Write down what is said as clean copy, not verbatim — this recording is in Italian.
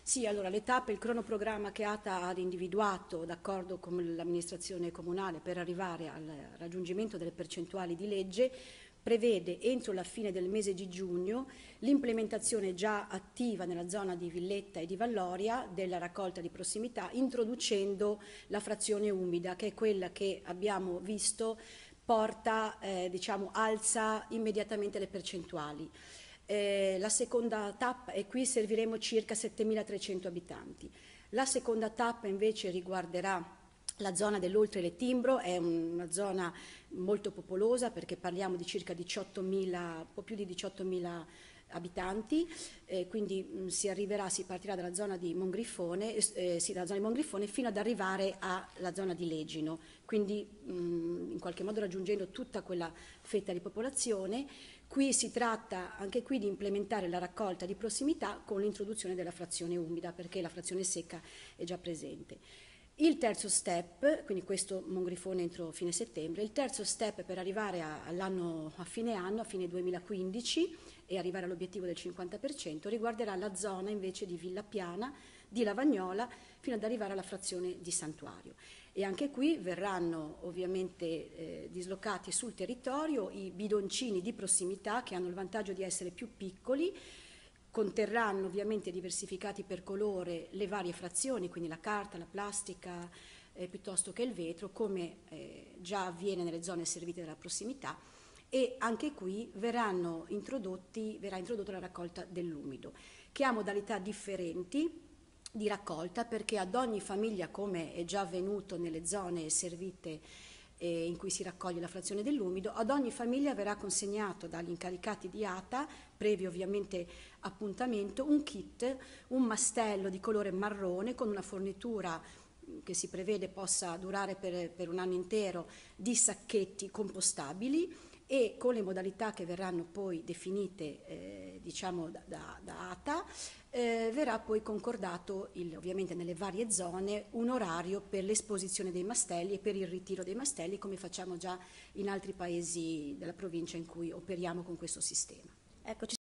Sì, allora le tappe, il cronoprogramma che ATA ha individuato d'accordo con l'amministrazione comunale per arrivare al raggiungimento delle percentuali di legge prevede entro la fine del mese di giugno l'implementazione già attiva nella zona di Villetta e di Valloria della raccolta di prossimità, introducendo la frazione umida, che è quella che abbiamo visto porta, alza immediatamente le percentuali. La seconda tappa, e qui serviremo circa 7.300 abitanti. La seconda tappa invece riguarderà la zona dell'Oltre Le Timbro, è una zona molto popolosa perché parliamo di circa 18.000, un po' più di 18.000 abitanti, quindi si partirà dalla zona di Mongrifone, dalla zona di Mongrifone fino ad arrivare alla zona di Legino, quindi in qualche modo raggiungendo tutta quella fetta di popolazione. Qui si tratta anche qui di implementare la raccolta di prossimità con l'introduzione della frazione umida, perché la frazione secca è già presente. Il terzo step, quindi questo Mongrifone entro fine settembre, il terzo step per arrivare a fine anno, a fine 2015 e arrivare all'obiettivo del 50%, riguarderà la zona invece di Villa Piana, di Lavagnola, fino ad arrivare alla frazione di Santuario. E anche qui verranno ovviamente dislocati sul territorio i bidoncini di prossimità che hanno il vantaggio di essere più piccoli, conterranno ovviamente diversificati per colore le varie frazioni, quindi la carta, la plastica, piuttosto che il vetro, come già avviene nelle zone servite dalla prossimità, e anche qui verrà introdotta la raccolta dell'umido, che ha modalità differenti di raccolta, perché ad ogni famiglia, come è già avvenuto nelle zone servite in cui si raccoglie la frazione dell'umido, ad ogni famiglia verrà consegnato dagli incaricati di ATA, previo ovviamente appuntamento, un kit, un mastello di colore marrone con una fornitura che si prevede possa durare per un anno intero di sacchetti compostabili, e con le modalità che verranno poi definite da ATA verrà poi concordato ovviamente nelle varie zone un orario per l'esposizione dei mastelli e per il ritiro dei mastelli, come facciamo già in altri paesi della provincia in cui operiamo con questo sistema. Ecco,